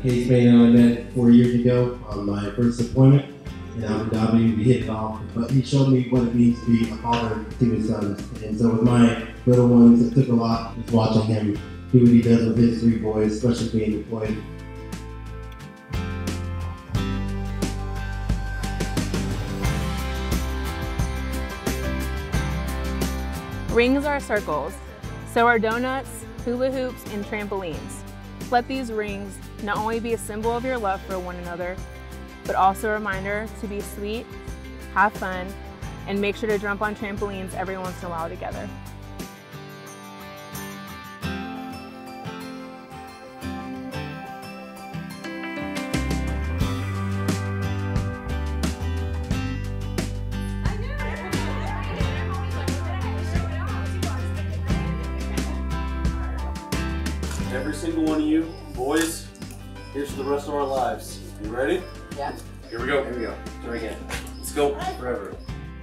Case May and I met 4 years ago on my first appointment in Abu Dhabi. We hit it off, but he showed me what it means to be a father to his sons. And so with my little ones, it took a lot just watching him do what he does with his 3 boys, especially being deployed. Rings are circles, so are donuts, hula hoops, and trampolines. Let these rings not only be a symbol of your love for one another, but also a reminder to be sweet, have fun, and make sure to jump on trampolines every once in a while together. Every single one of you, boys, here's for the rest of our lives. You ready? Yeah. Here we go. Here we go. Try again. Let's go. Forever.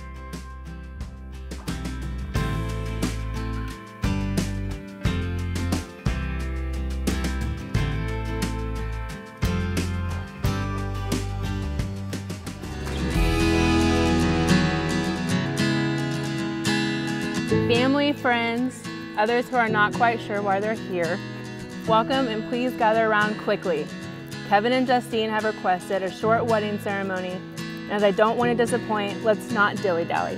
Family, friends, others who are not quite sure why they're here, welcome and please gather around quickly. Kevin and Justine have requested a short wedding ceremony, and as I don't want to disappoint, let's not dilly-dally.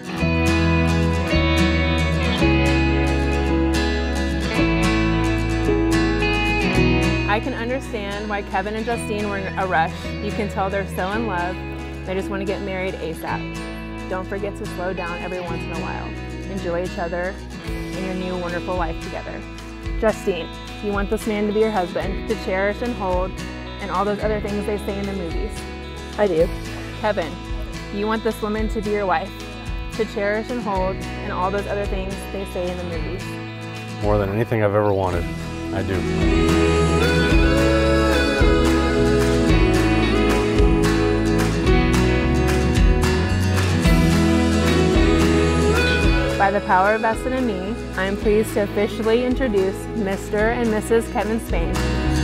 I can understand why Kevin and Justine were in a rush. You can tell they're so in love, they just want to get married ASAP. Don't forget to slow down every once in a while. Enjoy each other and your new wonderful life together. Justine, you want this man to be your husband, to cherish and hold, and all those other things they say in the movies. I do. Kevin, you want this woman to be your wife, to cherish and hold, and all those other things they say in the movies. More than anything I've ever wanted, I do. By the power vested in me, I am pleased to officially introduce Mr. and Mrs. Kevin Spain.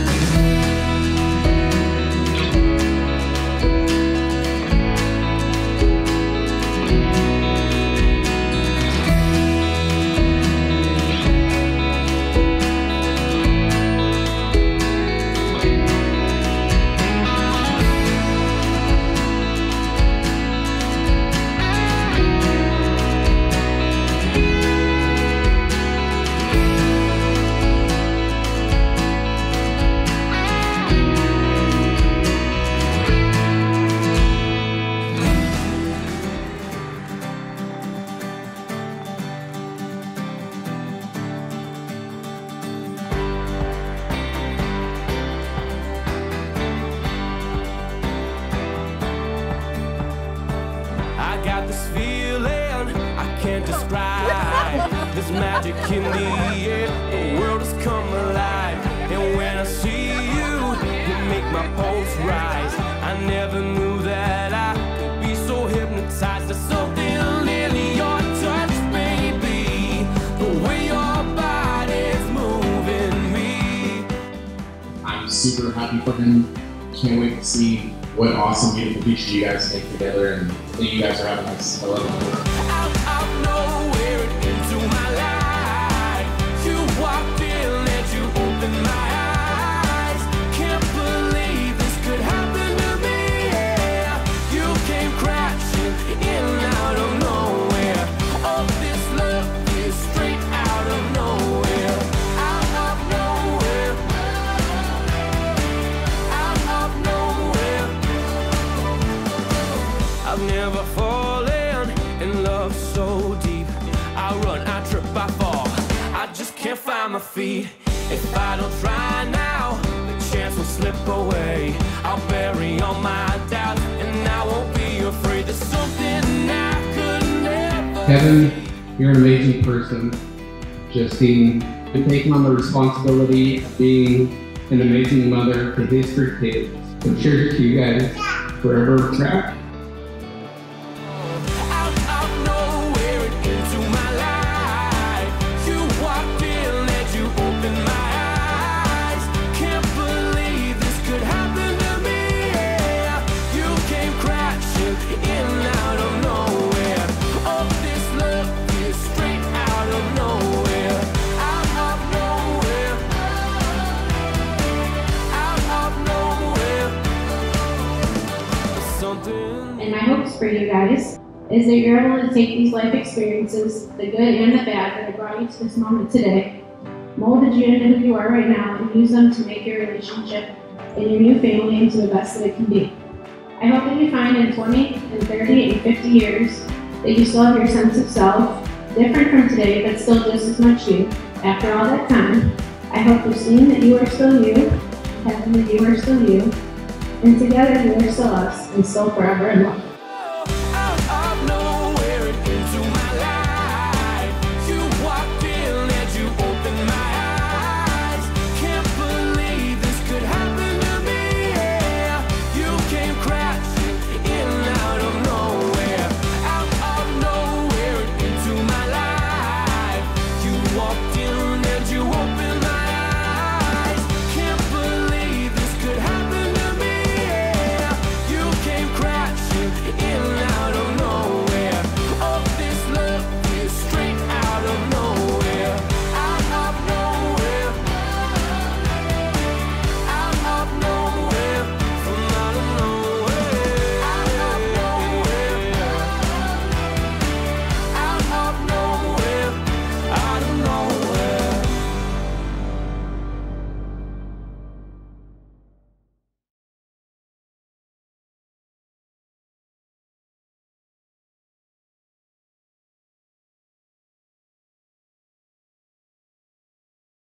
I got this feeling I can't describe. There's magic in the air, the world has come alive. And when I see you, you make my pulse rise. I never knew that I could be so hypnotized. There's something in your touch, baby, the way your body's moving me. I'm super happy for him. Can't wait to see what awesome, beautiful future you guys make together, and I think you guys are having us. I love it. Out of nowhere into my life, you walked in and you opened my eyes. Can't believe this could happen to me. Yeah. You came crashing in out of nowhere. Oh, this love is straight out of nowhere. Out of nowhere. Out of nowhere. I've never fallen in love so deep. I run, I trip, I fall. I just can't find my feet. If I don't try now, the chance will slip away. I'll bury all my doubts and I won't be afraid. There's something I could never. Kevin, you're an amazing person. Justine, you're taking on the responsibility of being an amazing mother to his 3 kids. So cheers to you guys. Forever trapped. Could happen. is that you're able to take these life experiences, the good and the bad, that have brought you to this moment today, molded you into who you are right now, and use them to make your relationship and your new family into the best that it can be. I hope that you find in 20 and 30 and 50 years that you still have your sense of self, different from today, but still just as much you. After all that time, I hope you've seen that you are still you, Kevin, that you are still you, and together we are still us, and still forever in love.